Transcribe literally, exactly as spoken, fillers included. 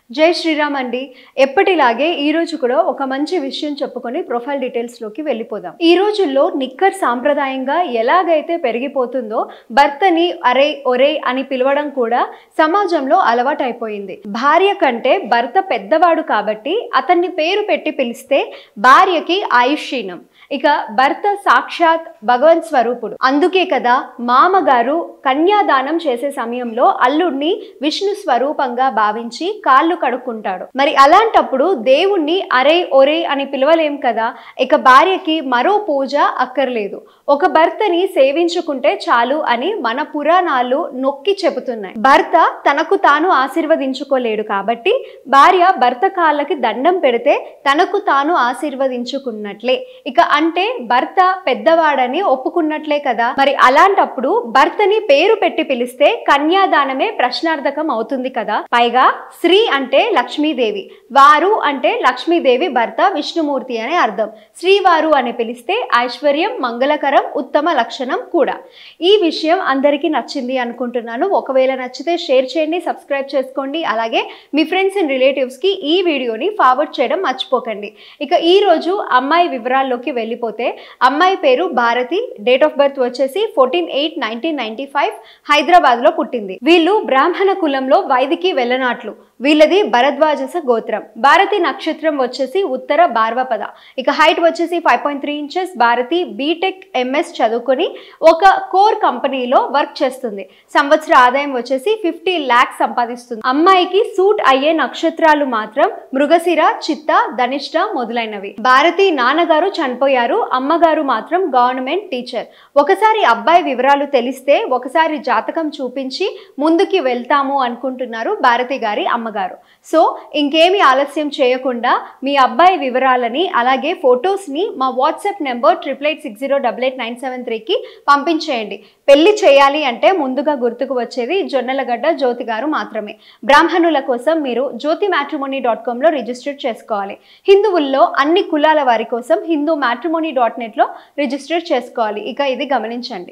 జై శ్రీరామ్ అండి. ఎప్పటిలాగే ఈ రోజు కూడా ఒక మంచి విషయం చెప్పుకొని ప్రొఫైల్ డీటెయిల్స్ లోకి వెళ్ళిపోదాం. ఈ రోజుల్లో నిక్కర్ సాంప్రదాయంగా ఎలాగైతే పెరిగిపోతుందో భర్తని అరే ఒరే అని పిలవడం కూడా సమాజంలో అలవాటైపోయింది. భార్య కంటే భర్త పెద్దవాడు కాబట్టి అతన్ని పేరు పెట్టి పిలిస్తే భార్యకి ఆయుష్యనం, ఇక భర్త సాక్షాత్ భగవంత్ స్వరూపుడు. అందుకే కదా మామగారు కన్యాదానం చేసే సమయంలో అల్లుడిని విష్ణు స్వరూపంగా భావించి కాళ్ళు కడుక్కుంటాడు. మరి అలాంటప్పుడు దేవుణ్ణి అరే ఒరే అని పిలవలేం కదా. ఇక భార్యకి మరో పూజ అక్కర్లేదు, ఒక భర్తని సేవించుకుంటే చాలు అని మన పురాణాలు నొక్కి చెబుతున్నాయి. భర్త తనకు తాను ఆశీర్వదించుకోలేడు కాబట్టి భార్య భర్త కాళ్ళకి దండం పెడితే తనకు తాను ఆశీర్వదించుకున్నట్లే, ఇక అంటే భర్త పెద్దవాడని ఒప్పుకున్నట్లే కదా. మరి అలాంటప్పుడు భర్తని పేరు పెట్టి పిలిస్తే కన్యాదానమే ప్రశ్నార్థకం అవుతుంది కదా. పైగా శ్రీ అంటే లక్ష్మీదేవి, వారు అంటే లక్ష్మీదేవి భర్త విష్ణుమూర్తి అనే అర్థం. శ్రీవారు అని పిలిస్తే ఐశ్వర్యం, మంగళకరం, ఉత్తమ లక్షణం కూడా. ఈ విషయం అందరికీ నచ్చింది అనుకుంటున్నాను. ఒకవేళ నచ్చితే షేర్ చేయండి, సబ్స్క్రైబ్ చేసుకోండి. అలాగే మీ ఫ్రెండ్స్ అండ్ రిలేటివ్స్ కి ఈ వీడియోని ఫార్వర్డ్ చేయడం మర్చిపోకండి. ఇక ఈ రోజు అమ్మాయి వివరాల్లోకి వెళ్ళిపోతే అమ్మాయి పేరు భారతి, డేట్ ఆఫ్ బర్త్ వచ్చేసి fourteen eight nineteen ninety five Hyderabad లో పుట్టింది. వీళ్ళు బ్రాహ్మణ కులంలో వైదికి వెళ్ళనాట్లు. వీళ్ళది భరద్వాజస గోత్రం. భారతి నక్షత్రం వచ్చేసి ఉత్తర భార్వపద. ఇక హైట్ వచ్చేసి five point three inches. Bharathi B Tech MS చదువుకొని ఒక కోర్ కంపెనీలో వర్క్ చేస్తుంది. సంవత్సర ఆదాయం వచ్చేసి ఫిఫ్టీ ల్యాక్స్ సంపాదిస్తుంది. అమ్మాయికి సూట్ అయ్యే నక్షత్రాలు మాత్రం మృగశిర, చిత్త, ధనిష్ట మొదలైనవి. భారతి నాన్నగారు చనిపోయారు, అమ్మగారు మాత్రం గవర్నమెంట్ టీచర్. ఒకసారి అబ్బాయి వివరాలు తెలిస్తే ఒకసారి జాతకం చూపించి ముందుకి వెళ్తాము అనుకుంటున్నారు భారతి గారి అమ్మగారు. సో ఇంకేమి ఆలస్యం చేయకుండా మీ అబ్బాయి వివరాలని అలాగే ఫొటోస్ని మా WhatsApp number triple eight six zero double eight nine seven త్రీకి పంపించేయండి. పెళ్లి చేయాలి అంటే ముందుగా గుర్తుకు వచ్చేది జొన్నలగడ్డ జ్యోతి గారు మాత్రమే. బ్రాహ్మణుల కోసం మీరు జ్యోతి మ్యాట్రిమోనీ డాట్ కామ్లో రిజిస్టర్ చేసుకోవాలి. హిందువుల్లో అన్ని కులాల వారి కోసం హిందూ మ్యాట్రిమోనీ డాట్ నెట్లో రిజిస్టర్ చేసుకోవాలి. ఇక ఇది గమనించండి.